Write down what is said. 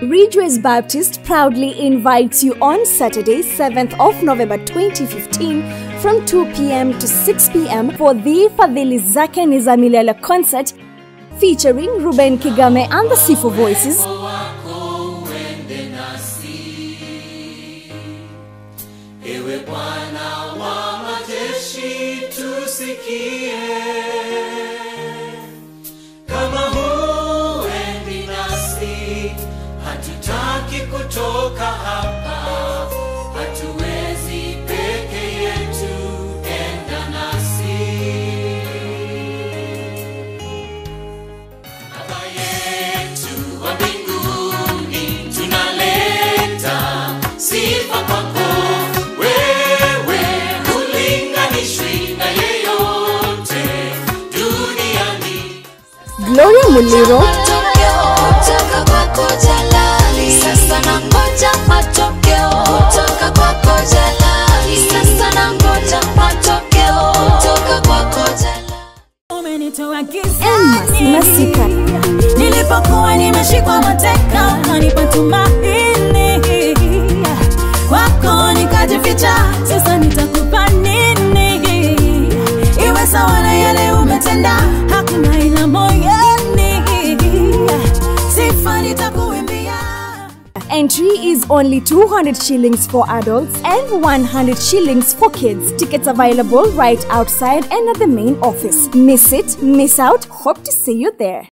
Ridgeways Baptist proudly invites you on Saturday, 7th of November 2015 from 2 p.m. to 6 p.m. for the Fadhili Zake Nizamilala concert featuring Ruben Kigame and the Sifo Voices. Hatutaki kutoka hapa, hatuwezi peke yetu, enda nasi. Baba yetu wa mbinguni, tunaleta sifa kwako, wewe hulinganishwi na yeyote duniani. Gloria Muliro, sasa nangoja matokeo kutoka kwako Jalali. Sasa nangoja matokeo kutoka kwako Jalali. Umenitoa gizani Masika, nilipokuwa nimeshikwa mateka, kanipa tumaini kwako nikajificha. Sasa nitakupa nini? Iwe sawa na yale umetenda, hakuna ila moyoni, sifa nitakuimbia. Entry is only 200 shillings for adults and 100 shillings for kids. Tickets available right outside and at the main office. Miss it, miss out. Hope to see you there.